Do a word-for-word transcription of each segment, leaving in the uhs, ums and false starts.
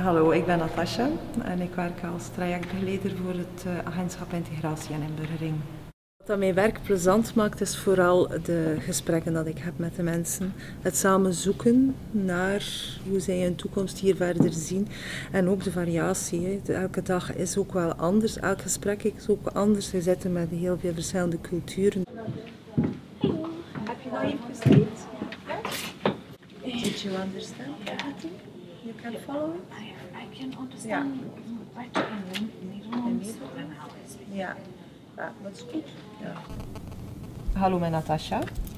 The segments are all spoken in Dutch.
Hallo, ik ben Natasja en ik werk als trajectbegeleider voor het uh, agentschap Integratie en Inburgering. Wat dat mijn werk plezant maakt is vooral de gesprekken dat ik heb met de mensen. Het samen zoeken naar hoe zij hun toekomst hier verder zien en ook de variatie. Hè. Elke dag is ook wel anders, elk gesprek is ook anders. We zitten met heel veel verschillende culturen. Hallo, heb je nou even gestreed? Ja? Did you understand everything? You can follow it? I, I can understand better in Nederlands than how I speak. Ja, ja, dat is goed. Ja. Hallo, mijn Natasja.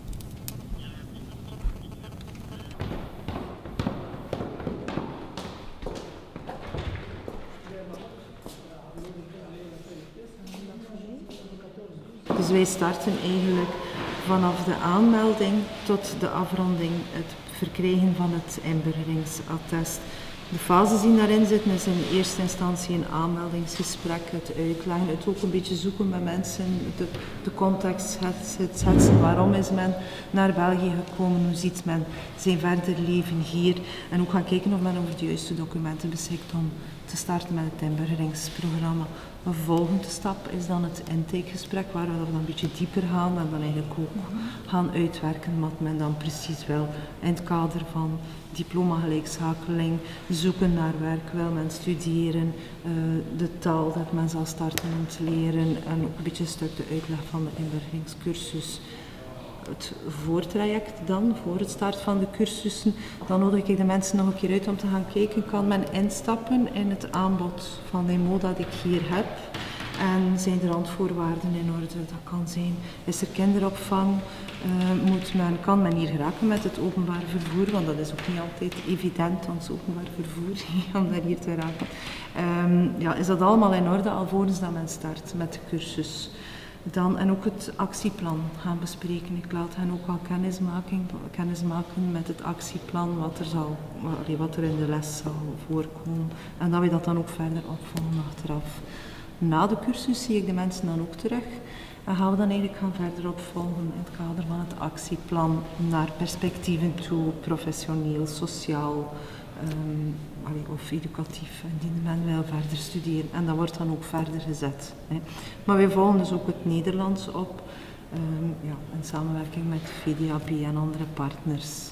Dus wij starten eigenlijk vanaf de aanmelding tot de afronding, het verkrijgen van het inburgeringsattest. De fases die daarin zitten is in eerste instantie een aanmeldingsgesprek, het uitleggen, het ook een beetje zoeken met mensen, de, de context, het, het schetsen, waarom is men naar België gekomen, hoe ziet men zijn verder leven hier en ook gaan kijken of men over de juiste documenten beschikt om te starten met het inburgeringsprogramma. Een volgende stap is dan het intakegesprek, waar we dan een beetje dieper gaan en dan eigenlijk ook gaan uitwerken wat men dan precies wil in het kader van diploma gelijkschakeling, zoeken naar werk, wil men studeren, uh, de taal dat men zal starten om te leren en ook een beetje een stuk de uitleg van de inburgeringscursus. Het voortraject dan, voor het start van de cursussen, dan nodig ik de mensen nog een keer uit om te gaan kijken, kan men instappen in het aanbod van de I M O dat ik hier heb en zijn er randvoorwaarden in orde. Dat kan zijn, is er kinderopvang, uh, moet men, kan men hier geraken met het openbaar vervoer, want dat is ook niet altijd evident, ons openbaar vervoer, om daar hier te raken. Um, ja, is dat allemaal in orde alvorens dat men start met de cursus? Dan, en ook het actieplan gaan bespreken. Ik laat hen ook al kennis maken met het actieplan, wat er, zal, wat er in de les zal voorkomen. En dat we dat dan ook verder opvolgen achteraf. Na de cursus zie ik de mensen dan ook terug en gaan we dan eigenlijk gaan verder opvolgen in het kader van het actieplan naar perspectieven toe, professioneel, sociaal um, of educatief, indien men wil verder studeren. En dat wordt dan ook verder gezet. Hè. Maar wij volgen dus ook het Nederlands op, um, ja, in samenwerking met V D A B en andere partners.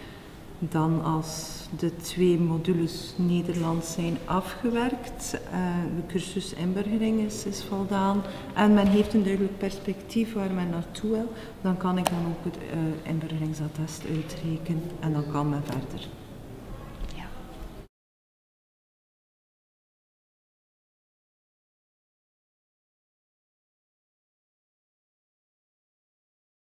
Dan als de twee modules Nederlands zijn afgewerkt, uh, de cursus inburgering is, is voldaan en men heeft een duidelijk perspectief waar men naartoe wil, dan kan ik dan ook het uh, inburgeringsattest uitrekenen en dan kan men verder.